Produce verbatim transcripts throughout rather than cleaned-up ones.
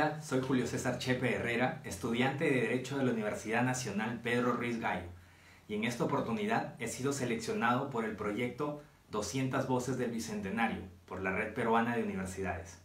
Hola, soy Julio César Chepe Herrera, estudiante de Derecho de la Universidad Nacional Pedro Ruiz Gallo, y en esta oportunidad he sido seleccionado por el proyecto doscientas Voces del Bicentenario por la Red Peruana de Universidades.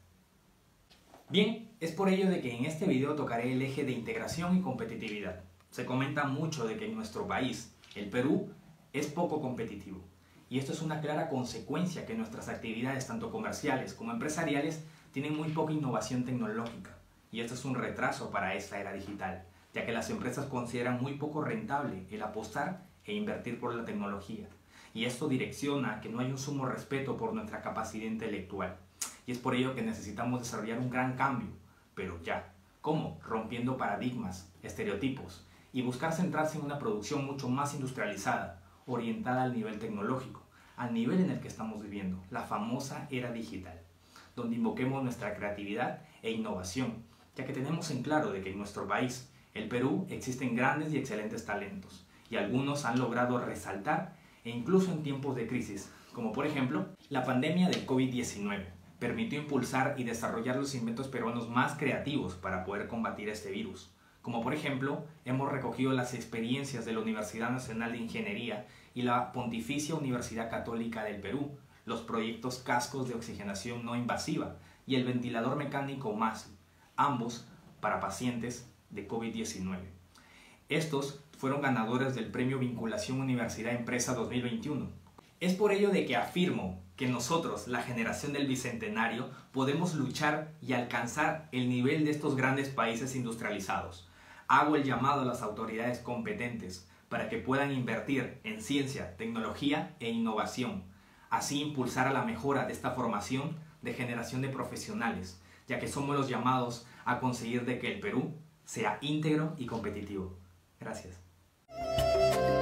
Bien, es por ello de que en este video tocaré el eje de integración y competitividad. Se comenta mucho de que en nuestro país, el Perú, es poco competitivo, y esto es una clara consecuencia que nuestras actividades, tanto comerciales como empresariales, tienen muy poca innovación tecnológica, y esto es un retraso para esta era digital, ya que las empresas consideran muy poco rentable el apostar e invertir por la tecnología, y esto direcciona a que no hay un sumo respeto por nuestra capacidad intelectual, y es por ello que necesitamos desarrollar un gran cambio, pero ya. ¿Cómo? Rompiendo paradigmas, estereotipos, y buscar centrarse en una producción mucho más industrializada, orientada al nivel tecnológico, al nivel en el que estamos viviendo, la famosa era digital, donde invoquemos nuestra creatividad e innovación, ya que tenemos en claro de que en nuestro país, el Perú, existen grandes y excelentes talentos, y algunos han logrado resaltar e incluso en tiempos de crisis, como por ejemplo, la pandemia del COVID diecinueve, permitió impulsar y desarrollar los inventos peruanos más creativos para poder combatir este virus, como por ejemplo, hemos recogido las experiencias de la Universidad Nacional de Ingeniería y la Pontificia Universidad Católica del Perú, los proyectos Cascos de Oxigenación No Invasiva y el ventilador mecánico M A S, ambos para pacientes de COVID diecinueve. Estos fueron ganadores del Premio Vinculación Universidad-Empresa dos mil veintiuno. Es por ello de que afirmo que nosotros, la generación del Bicentenario, podemos luchar y alcanzar el nivel de estos grandes países industrializados. Hago el llamado a las autoridades competentes para que puedan invertir en ciencia, tecnología e innovación, así impulsar a la mejora de esta formación de generación de profesionales, ya que somos los llamados a conseguir de que el Perú sea íntegro y competitivo. Gracias.